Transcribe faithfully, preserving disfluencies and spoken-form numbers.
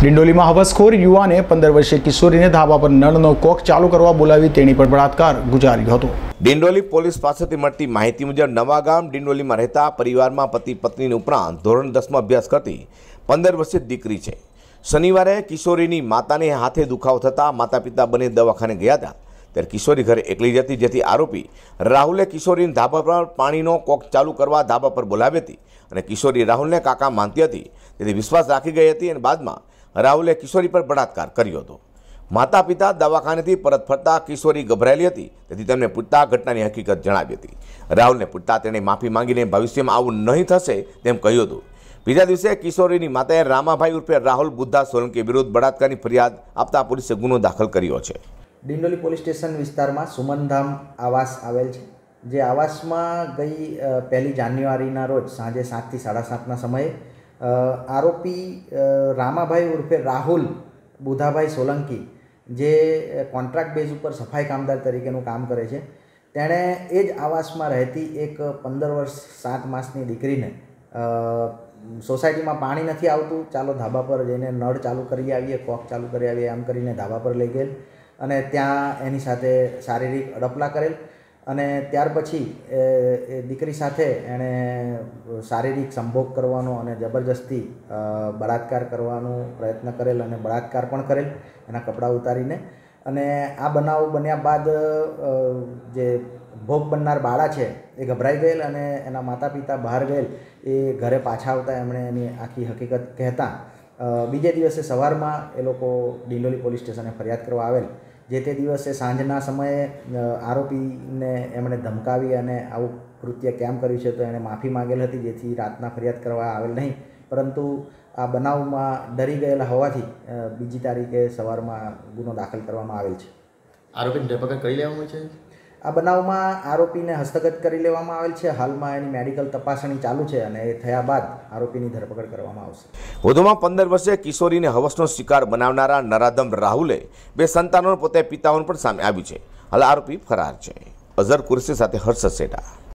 ડિંડોલીમાં હવસખોર યુવાને પંદર વર્ષીય કિશોરીને ધાબા પર નળનો કોક ચાલુ કરવા બોલાવી તેની પર બળાત્કાર ગુજાર્યો હતો। ડિંડોલી પોલીસ પાસેથી મળતી માહિતી મુજબ નવાગામ ડિંડોલીમાં રહેતા પરિવારમાં પતિ પત્ની ઉપરાંત ધોરણ દસમાં અભ્યાસ કરતી પંદર વર્ષીય દીકરી છે। શનિવારે કિશોરીની માતાને હાથે દુખાવો થતાં માતા પિતા બંને દવાખાને ગયા હતા, ત્યારે કિશોરી ઘરે એકલી જતી, જેથી આરોપી રાહુલે કિશોરીને ધાબા પર પાણીનો કોક ચાલુ કરવા ધાબા પર બોલાવી હતી અને કિશોરી રાહુલને કાકા માનતી હતી, તેથી વિશ્વાસ રાખી ગઈ હતી અને બાદમાં રાહુલે કિશોરી પર બળાત્કાર કર્યો હતો। માતા પિતા દવાખાનેથી પરત ફરતા કિશોરી ગભરાયેલી હતી, તેથી તેમને પૂછતા ઘટનાની હકીકત જણાવી હતી। રાહુલને પૂછતા તેણે માફી માંગીને ભવિષ્યમાં આવું નહીં થશે તેમ કહ્યું હતું। બીજા દિવસે કિશોરીની માતાએ રામાભાઈ ઉર્ફે રાહુલ બુદ્ધા સોલંકી વિરુદ્ધ બળાત્કારની ફરિયાદ આપતા પોલીસે ગુનો દાખલ કર્યો છે। ડિંડોલી પોલીસ સ્ટેશન વિસ્તારમાં સુમનધામ આવાસ આવેલ છે, જે આવાસમાં ગઈ પહેલી જાન્યુઆરીના રોજ સાંજે સાતથી સાડા સાતના સમયે આરોપી રામાભાઈ ઉર્ફે રાહુલ બુધાભાઈ સોલંકી, જે કોન્ટ્રાક્ટ બેઝ ઉપર સફાઈ કામદાર તરીકેનું કામ કરે છે, તેણે એ જ આવાસમાં રહેતી એક પંદર વર્ષ સાત માસની દીકરીને સોસાયટીમાં પાણી નથી આવતું, ચાલો ધાબા પર જઈને નળ ચાલુ કરી આવીએ, કોક ચાલુ કરી આવીએ, આમ કરીને ધાબા પર લઈ ગયેલ અને ત્યાં એની સાથે શારીરિક અડપલા કરેલ અને ત્યાર પછી એ દીકરી સાથે એણે શારીરિક સંભોગ કરવાનો અને જબરજસ્તી બળાત્કાર કરવાનો પ્રયત્ન કરેલ અને બળાત્કાર પણ કરેલ એના કપડાં ઉતારીને। અને આ બનાવ બન્યા બાદ જે ભોગ બનનાર બાળા છે એ ગભરાઈ ગયેલ અને એના માતા પિતા બહાર ગયેલ, એ ઘરે પાછા આવતા એમણે એની આખી હકીકત કહેતા બીજે દિવસે સવારમાં એ લોકો ડિંડોલી પોલીસ સ્ટેશને ફરિયાદ કરવા આવેલ। જે તે દિવસે સાંજના સમયે આરોપીને એમણે ધમકાવી અને આવું કૃત્ય કેમ કર્યું છે તો એણે માફી માંગેલ હતી, જેથી રાતના ફરિયાદ કરવા આવેલ નહીં, પરંતુ આ બનાવમાં ડરી ગયેલા હોવાથી બીજી તારીખે સવારમાં ગુનો દાખલ કરવામાં આવેલ છે। આરોપીની ધરપકડ કરી લેવામાં છે। આ બનાવમાં આરોપીને હસ્તગત કરી લેવામાં આવેલ છે। હાલમાં એની મેડિકલ તપાસણી ચાલુ છે અને એ થયા બાદ આરોપીની ધરપકડ કરવામાં આવશે। વધુમાં પંદર વર્ષે કિશોરીને હવસનો શિકાર બનાવનારા નરાધમ રાહુલે બે સંતાનો પોતે પિતા હોવાનું પણ સામે આવ્યું છે। હાલ આરોપી ફરાર છે। અઝર કુરેશી સાથે હર્ષદ સેઠા।